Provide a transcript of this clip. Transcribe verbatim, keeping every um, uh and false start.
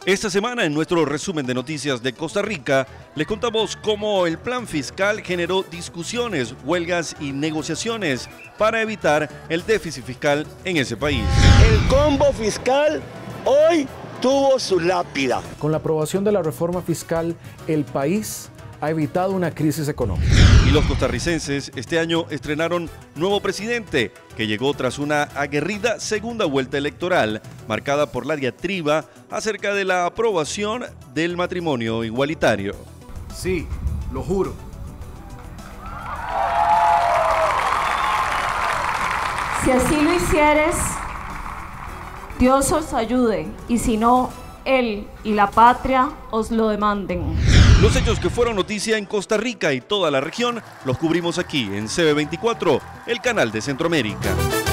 Esta semana, en nuestro resumen de noticias de Costa Rica, les contamos cómo el plan fiscal generó discusiones, huelgas y negociaciones para evitar el déficit fiscal en ese país. El combo fiscal hoy tuvo su lápida. Con la aprobación de la reforma fiscal, el país ha evitado una crisis económica. Y los costarricenses este año estrenaron nuevo presidente, que llegó tras una aguerrida segunda vuelta electoral, marcada por la diatriba acerca de la aprobación del matrimonio igualitario. Sí, lo juro. Si así lo hicieres, Dios os ayude, y si no, Él y la patria os lo demanden. Los hechos que fueron noticia en Costa Rica y toda la región los cubrimos aquí en C B veinticuatro, el canal de Centroamérica.